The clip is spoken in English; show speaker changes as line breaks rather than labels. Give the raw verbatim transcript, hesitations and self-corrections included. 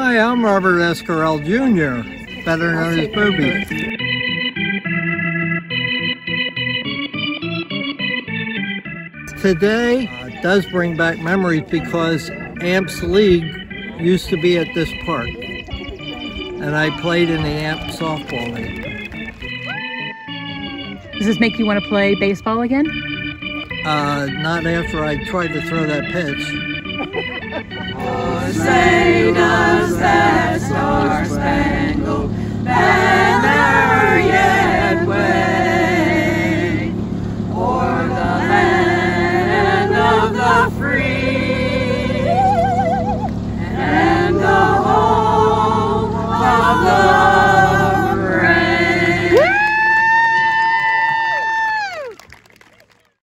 Hi, I'm Robert S. Correll Junior, better known as Booby. Today uh, does bring back memories because Amps League used to be at this park, and I played in the Amp Softball League.
Does this make you want to play baseball again?
Uh, not after I tried to throw that pitch.
Oh, say does that star-spangled banner yet wave?